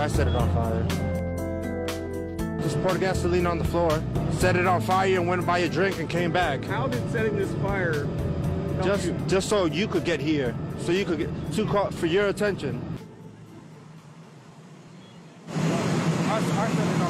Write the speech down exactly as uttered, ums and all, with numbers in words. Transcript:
I set it on fire. Just poured gasoline on the floor, set it on fire, and went to buy a drink and came back. How did setting this fire help Just, you? just so you could get here, so you could get to call for your attention. I, I set it